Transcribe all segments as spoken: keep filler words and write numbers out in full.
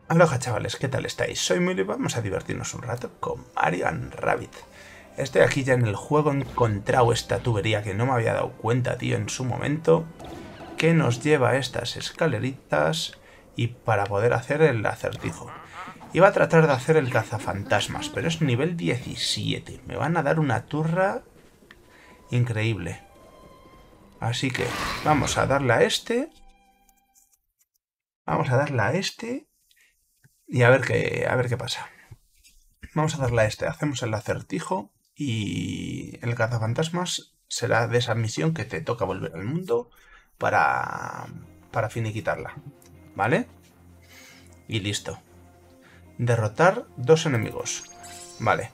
Aloha chavales, ¿qué tal estáis? Soy Milo y vamos a divertirnos un rato con Mario and Rabbids. Estoy aquí ya en el juego, he encontrado esta tubería que no me había dado cuenta, tío, en su momento, que nos lleva a estas escaleritas y para poder hacer el acertijo. Iba a tratar de hacer el cazafantasmas, pero es nivel diecisiete. Me van a dar una turra increíble. Así que vamos a darle a este. Vamos a darle a este. Y a ver qué, a ver qué pasa. Vamos a darle a este. Hacemos el acertijo. Y el cazafantasmas será de esa misión que te toca volver al mundo para, para finiquitarla. ¿Vale? Y listo. Derrotar dos enemigos. Vale.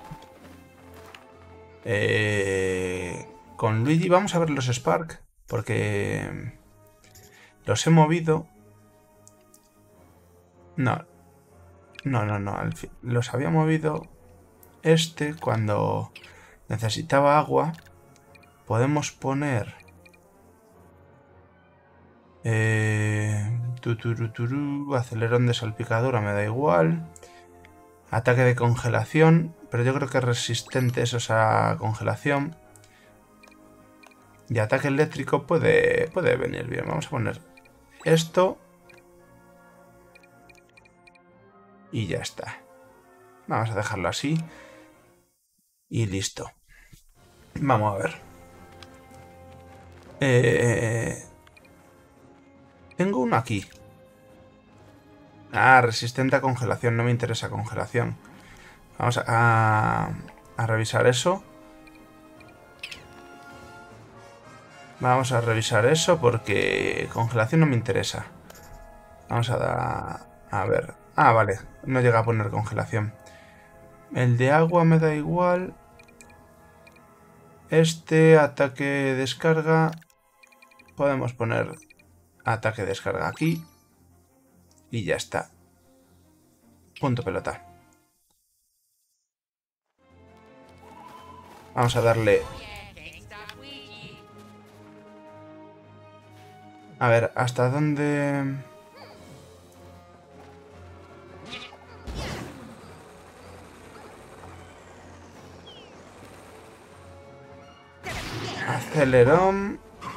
Eh, con Luigi vamos a ver los Spark. Porque los he movido. No. No, no, no. Al fin, los había movido este cuando necesitaba agua. Podemos poner... Eh, tuturuturu, acelerón de salpicadura, me da igual. Ataque de congelación, pero yo creo que es resistente eso a congelación. Y ataque eléctrico puede, puede venir bien. Vamos a poner esto. Y ya está. Vamos a dejarlo así. Y listo. Vamos a ver. Eh... Tengo uno aquí. Ah, resistente a congelación. No me interesa congelación. Vamos a, a, a revisar eso. Vamos a revisar eso porque congelación no me interesa. Vamos a dar... A ver. Ah, vale. No llega a poner congelación. El de agua me da igual. Este ataque descarga. Podemos poner ataque descarga aquí. Y ya está. Punto pelota. Vamos a darle... A ver, ¿hasta dónde...? Acelerón.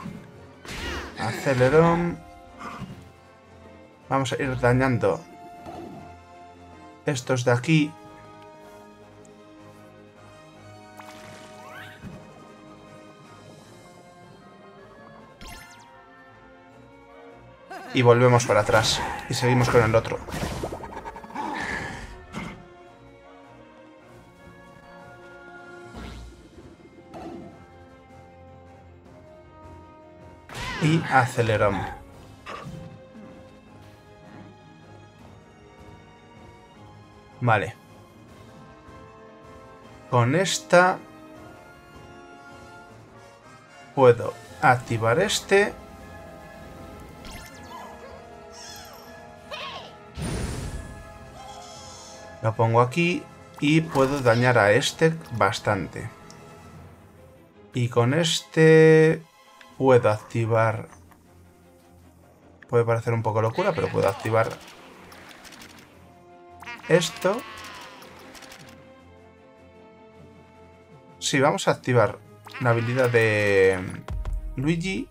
Acelerón. Vamos a ir dañando estos de aquí. Y volvemos para atrás. Y seguimos con el otro. Y acelerón. Vale. Con esta puedo activar este. Lo pongo aquí y puedo dañar a este bastante. Y con este puedo activar... Puede parecer un poco locura, pero puedo activar esto. Sí, vamos a activar la habilidad de Luigi.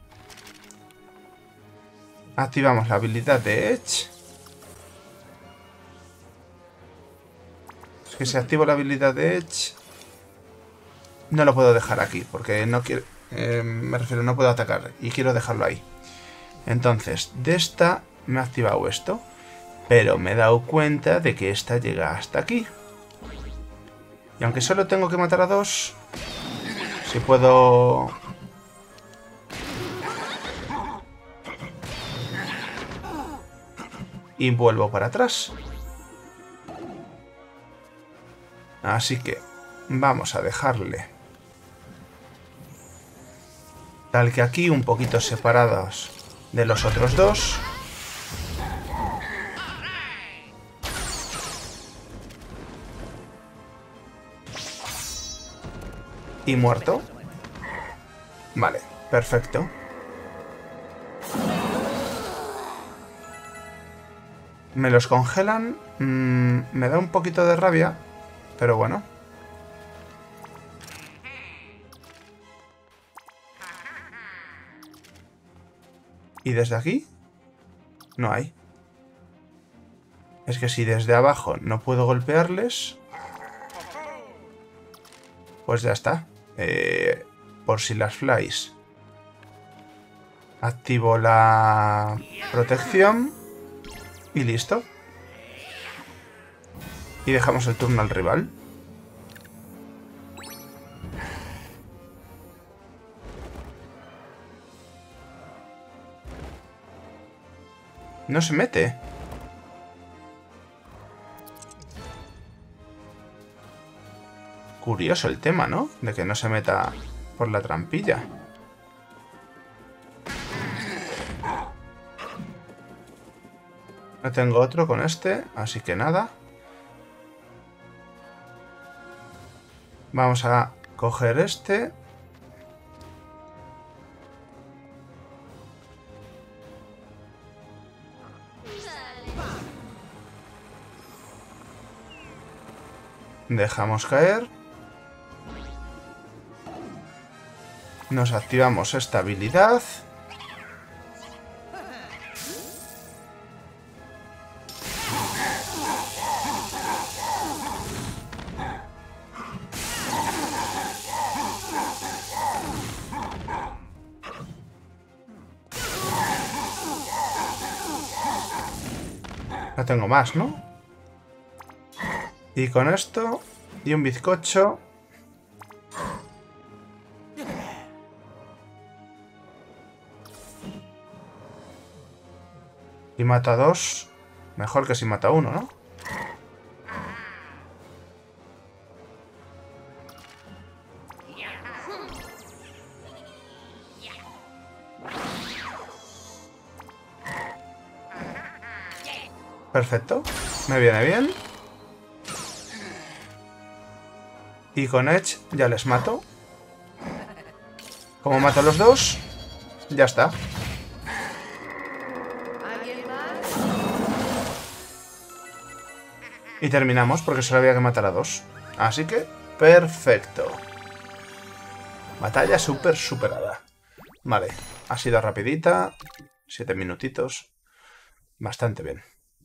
Activamos la habilidad de Edge. Es que si activo la habilidad de Edge, no lo puedo dejar aquí, porque no quiero... Eh, me refiero, no puedo atacar y quiero dejarlo ahí. Entonces, de esta me ha activado esto, pero me he dado cuenta de que esta llega hasta aquí. Y aunque solo tengo que matar a dos, si puedo... Y vuelvo para atrás. Así que vamos a dejarle tal que aquí, un poquito separados de los otros dos. Y muerto. Vale, perfecto. Me los congelan. Mmm, me da un poquito de rabia. Pero bueno. ¿Y desde aquí? No hay. Es que si desde abajo no puedo golpearles... Pues ya está. Eh, por si las flies. Activo la protección. Y listo. Y dejamos el turno al rival. No se mete. Curioso el tema, ¿no? De que no se meta por la trampilla. No tengo otro con este, así que nada. Vamos a coger este. Dejamos caer. Nos activamos esta habilidad. No tengo más, ¿no? Y con esto y un bizcocho. Y mata a dos. Mejor que si mata a uno, ¿no? Perfecto. Me viene bien. Y con Edge ya les mato. Como mato a los dos, ya está. Y terminamos porque solo había que matar a dos. Así que, perfecto. Batalla súper superada. Vale, ha sido rapidita. Siete minutitos. Bastante bien.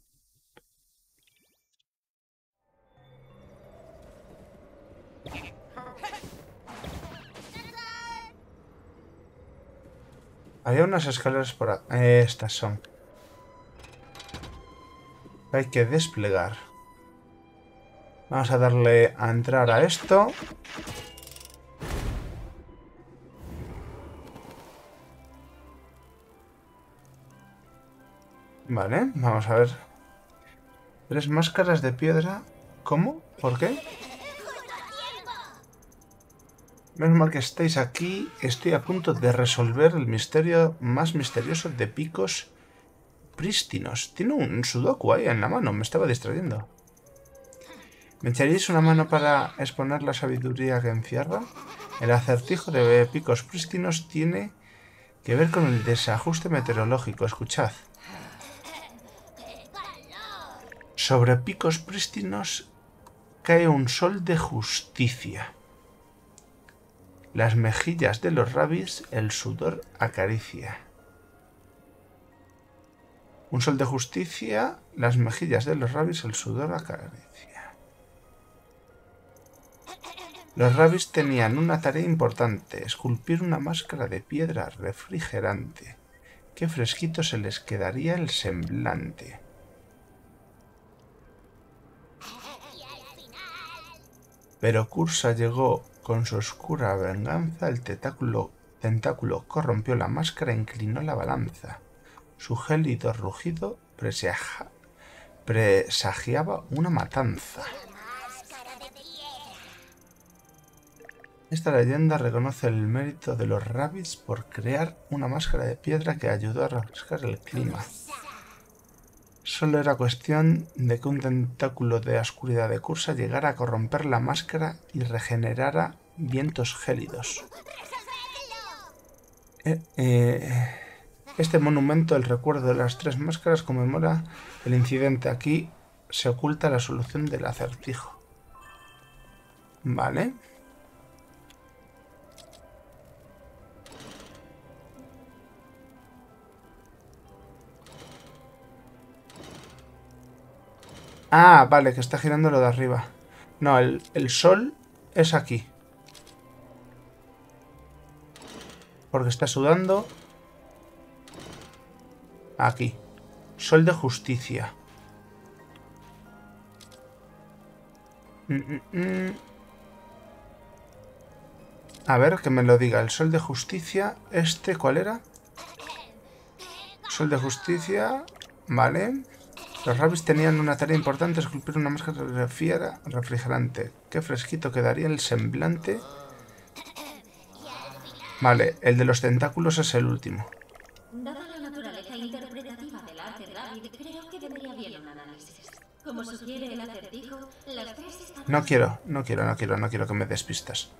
Había unas escaleras por aquí. Estas son. Hay que desplegar. Vamos a darle a entrar a esto. Vale, vamos a ver. Tres máscaras de piedra. ¿Cómo? ¿Por qué? Menos mal que estáis aquí. Estoy a punto de resolver el misterio más misterioso de picos prístinos. Tiene un sudoku ahí en la mano. Me estaba distrayendo. ¿Me echaríais una mano para exponer la sabiduría que encierra? El acertijo de picos prístinos tiene que ver con el desajuste meteorológico. Escuchad. Sobre picos prístinos cae un sol de justicia. Las mejillas de los rabbis el sudor acaricia. Un sol de justicia, las mejillas de los rabbis el sudor acaricia. Los rabbis tenían una tarea importante, esculpir una máscara de piedra refrigerante. Qué fresquito se les quedaría el semblante. Pero Cursa llegó con su oscura venganza, el tentáculo, tentáculo corrompió la máscara e inclinó la balanza. Su gélido rugido presagia, presagiaba una matanza. Esta leyenda reconoce el mérito de los rabbis por crear una máscara de piedra que ayudó a refrescar el clima. Solo era cuestión de que un tentáculo de la oscuridad de Cursa llegara a corromper la máscara y regenerara vientos gélidos. Eh, eh, Este monumento, el recuerdo de las tres máscaras, conmemora el incidente. Aquí se oculta la solución del acertijo. Vale. Ah, vale, que está girando lo de arriba. No, el, el sol es aquí. Porque está sudando. Aquí. Sol de justicia. Mm, mm, mm. A ver, que me lo diga. El sol de justicia. ¿Este cuál era? Sol de justicia. Vale. Los rabbits tenían una tarea importante, esculpir una máscara refrigerante. Qué fresquito quedaría el semblante. Vale, el de los tentáculos es el último. Dada la naturaleza interpretativa del arte Rabbit, creo que vendría bien un análisis. Como sugiere el acertijo, las tres están... No quiero, no quiero, no quiero, no quiero que me des pistas.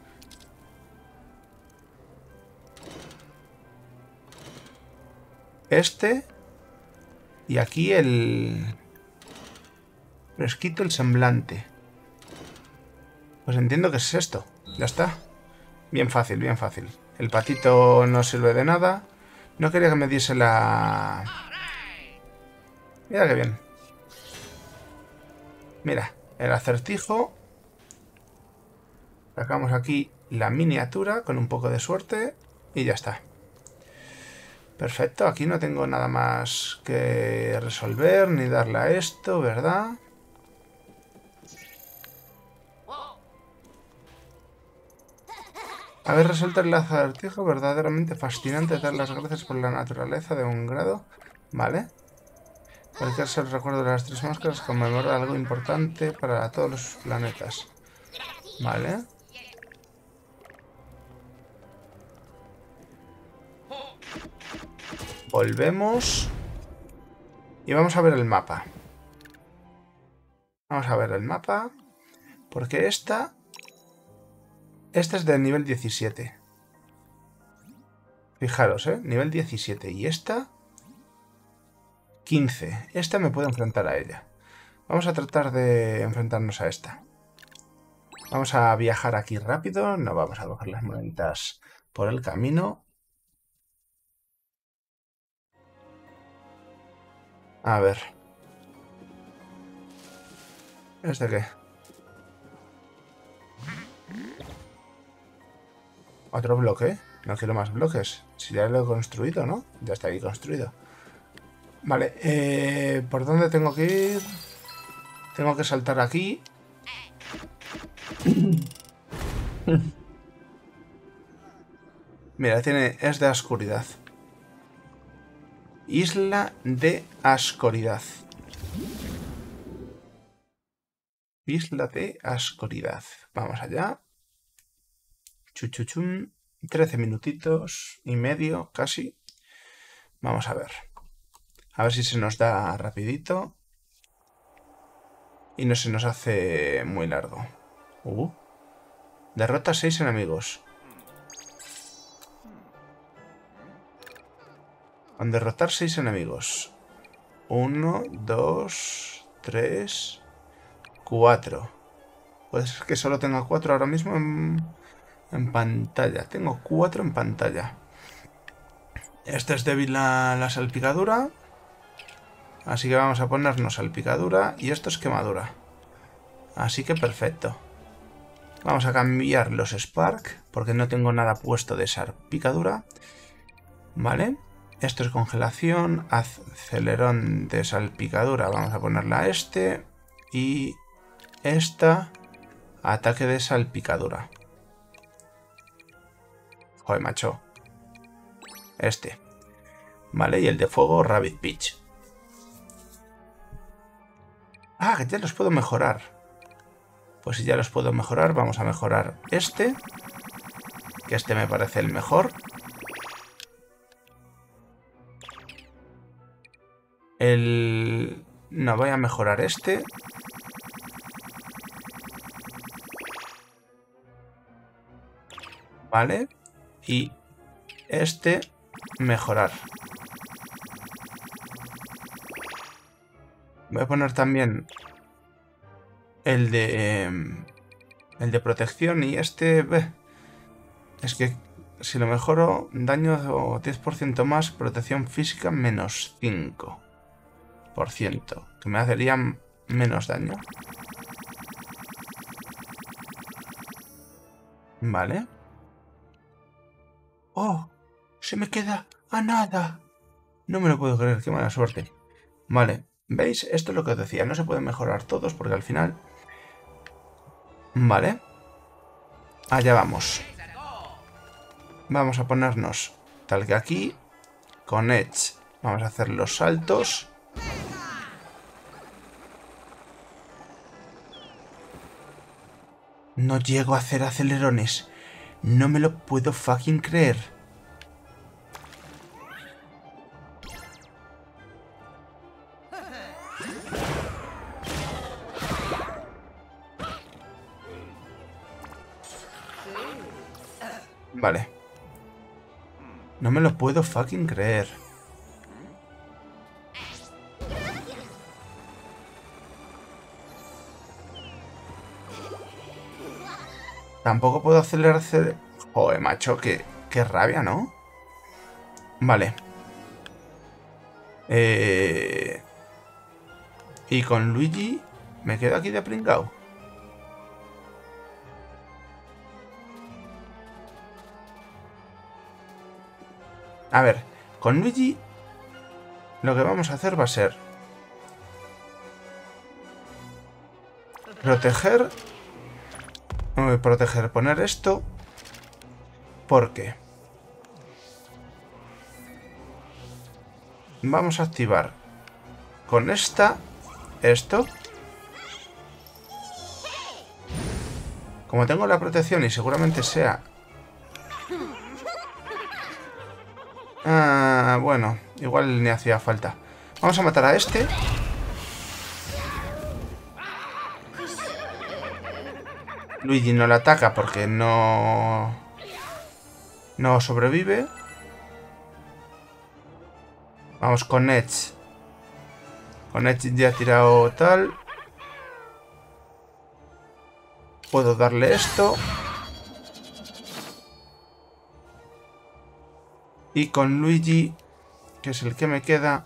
Este... Y aquí el... Fresquito el semblante. Pues entiendo que es esto. Ya está. Bien fácil, bien fácil. El patito no sirve de nada. No quería que me diese la... Mira qué bien. Mira, el acertijo. Sacamos aquí la miniatura con un poco de suerte. Y ya está. Perfecto, aquí no tengo nada más que resolver ni darle a esto, ¿verdad? Haber resuelto el acertijo verdaderamente fascinante. Dar las gracias por la naturaleza de un grado. Vale. Cualquier ser recuerdo de las tres máscaras conmemora algo importante para todos los planetas. Vale. Volvemos. Y vamos a ver el mapa. Vamos a ver el mapa. Porque esta... Esta es de nivel diecisiete. Fijaros, ¿eh? Nivel diecisiete. Y esta... quince. Esta me puedo enfrentar a ella. Vamos a tratar de enfrentarnos a esta. Vamos a viajar aquí rápido. No vamos a coger las moneditas por el camino. A ver. ¿Este qué? Otro bloque. No quiero más bloques. Si ya lo he construido, ¿no? Ya está ahí construido. Vale. Eh, ¿por dónde tengo que ir? Tengo que saltar aquí. Mira, tiene... Es de oscuridad. Isla de Ascoridad. Isla de Ascoridad. Vamos allá. Chuchuchum. trece minutitos y medio, casi. Vamos a ver. A ver si se nos da rapidito. Y no se nos hace muy largo. Uh. Derrota a seis enemigos. Con derrotar seis enemigos. Uno, dos, tres, cuatro. Puede ser que solo tenga cuatro ahora mismo en, en pantalla. Tengo cuatro en pantalla. Esta es débil la, la salpicadura. Así que vamos a ponernos salpicadura. Y esto es quemadura. Así que perfecto. Vamos a cambiar los Spark. Porque no tengo nada puesto de salpicadura. Vale. Esto es congelación, acelerón de salpicadura, vamos a ponerla a este. Y esta, ataque de salpicadura. Joder, macho. Este. Vale, y el de fuego, Rabbit Peach. Ah, que ya los puedo mejorar. Pues si ya los puedo mejorar, vamos a mejorar este. Que este me parece el mejor. El... No, voy a mejorar este. Vale. Y este, mejorar. Voy a poner también el de... Eh, el de protección y este... Bleh. Es que si lo mejoro, daño diez por ciento más, protección física menos cinco por ciento. Que me hacería menos daño. Vale. ¡Oh! Se me queda a nada. No me lo puedo creer, qué mala suerte. Vale, ¿veis? Esto es lo que os decía. No se pueden mejorar todos porque al final... Vale. Allá vamos. Vamos a ponernos tal que aquí. Con Edge. Vamos a hacer los saltos. No llego a hacer acelerones. No me lo puedo fucking creer. Vale. No me lo puedo fucking creer. Tampoco puedo acelerar... Joder, macho, qué, qué rabia, ¿no? Vale. Eh... Y con Luigi me quedo aquí de pringao. A ver, con Luigi lo que vamos a hacer va a ser proteger, eh, proteger, poner esto, porque vamos a activar con esta esto. Como tengo la protección y seguramente sea... Ah, bueno, igual ni hacía falta. Vamos a matar a este. Luigi no le ataca porque no... No sobrevive. Vamos con Edge. Con Edge ya he tirado tal. Puedo darle esto. Y con Luigi, que es el que me queda,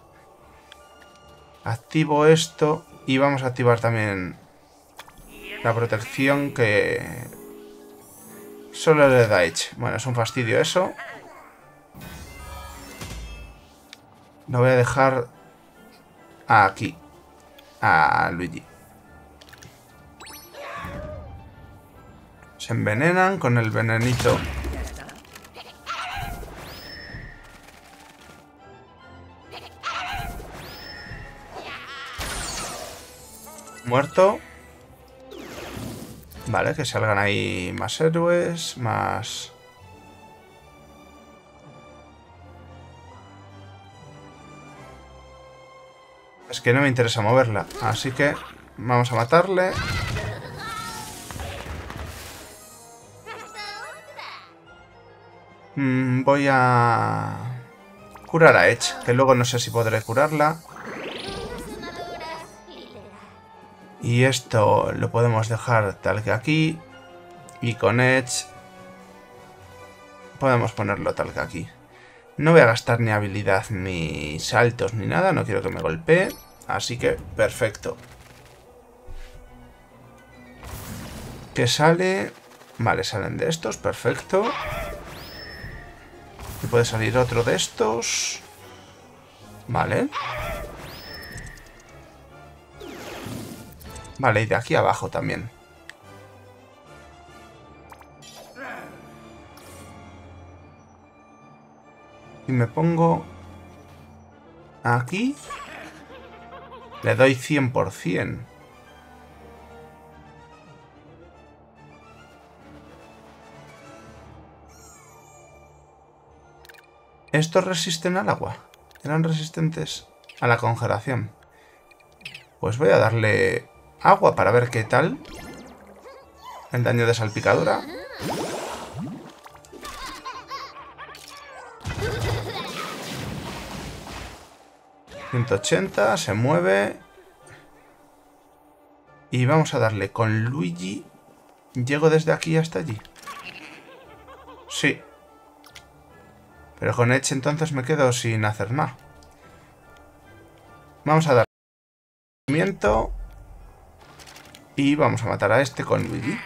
activo esto y vamos a activar también la protección que solo le da Edge. Bueno, es un fastidio eso. Lo voy a dejar aquí, a Luigi. Se envenenan con el venenito. Muerto. Vale, que salgan ahí más héroes, más... Es que no me interesa moverla, así que vamos a matarle. Mm, voy a curar a Edge, que luego no sé si podré curarla. Y esto lo podemos dejar tal que aquí. Y con Edge podemos ponerlo tal que aquí. No voy a gastar ni habilidad, ni saltos, ni nada. No quiero que me golpee. Así que perfecto. ¿Qué sale? Vale, salen de estos. Perfecto. Y puede salir otro de estos. Vale. Vale, y de aquí abajo también. Y me pongo aquí. Le doy cien por cien. ¿Estos resisten al agua? ¿Eran resistentes a la congelación? Pues voy a darle agua para ver qué tal el daño de salpicadura. ciento ochenta, se mueve. Y vamos a darle con Luigi. ¿Llego desde aquí hasta allí? Sí. Pero con Edge entonces me quedo sin hacer nada. Vamos a dar movimiento. Y vamos a matar a este con Luigi.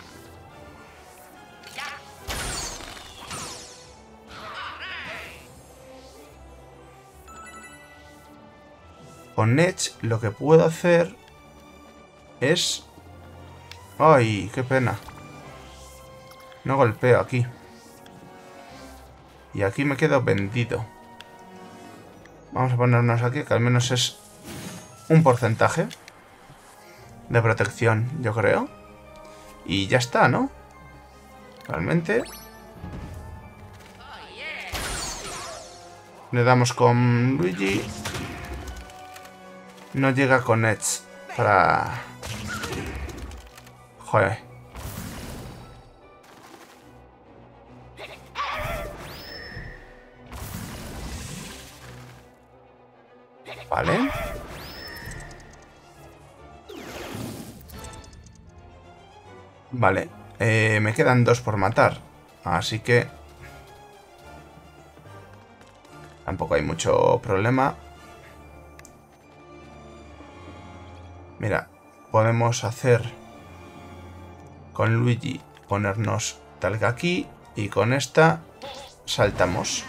Con Edge lo que puedo hacer es... ¡Ay, qué pena! No golpeo aquí. Y aquí me quedo vendido. Vamos a ponernos aquí, que al menos es un porcentaje de protección, yo creo. Y ya está, ¿no? Realmente. Le damos con Luigi. No llega con Edge para... Joder. Vale. Vale. Eh, me quedan dos por matar. Así que... tampoco hay mucho problema. Mira, podemos hacer con Luigi ponernos tal que aquí y con esta saltamos.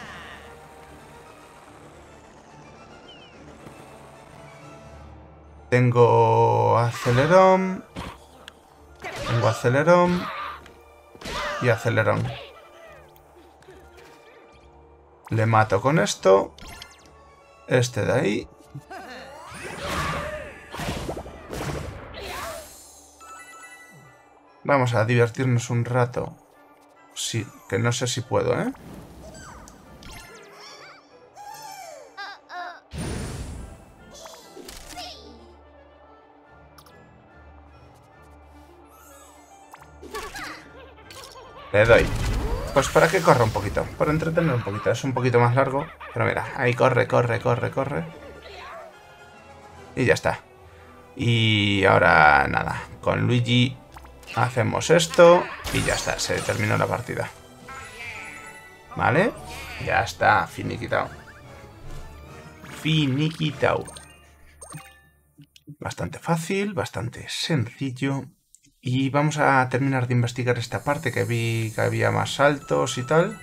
Tengo acelerón, tengo acelerón y acelerón. Le mato con esto, este de ahí. Vamos a divertirnos un rato. Sí, que no sé si puedo, ¿eh? Le doy. Pues para que corra un poquito. Para entretener un poquito. Es un poquito más largo. Pero mira, ahí corre, corre, corre, corre. Y ya está. Y ahora nada. Con Luigi... hacemos esto y ya está, se terminó la partida. ¿Vale? Ya está, finiquitado. Finiquitado. Bastante fácil, bastante sencillo. Y vamos a terminar de investigar esta parte que vi que había más saltos y tal.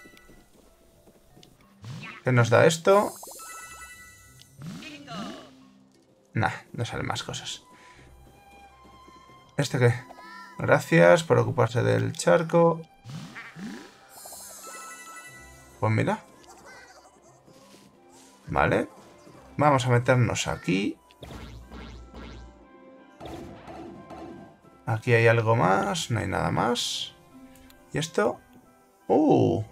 ¿Qué nos da esto? Nah, no salen más cosas. ¿Este qué? Gracias por ocuparse del charco. Pues mira. Vale. Vamos a meternos aquí. Aquí hay algo más. No hay nada más. ¿Y esto? ¡Uh!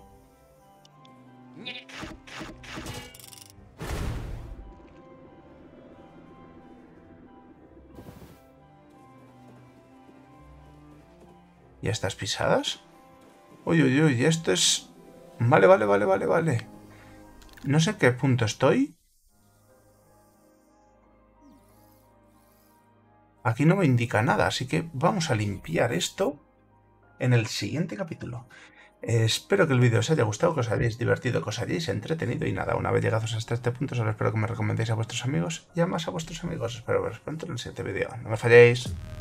¿Y estas pisadas? Uy, uy, uy, esto es... Vale, vale, vale, vale, vale. No sé en qué punto estoy. Aquí no me indica nada, así que vamos a limpiar esto en el siguiente capítulo. Eh, espero que el vídeo os haya gustado, que os hayáis divertido, que os hayáis entretenido. Y nada, una vez llegados hasta este punto, solo espero que me recomendéis a vuestros amigos y además a vuestros amigos. Espero veros pronto en el siguiente vídeo. No me falléis.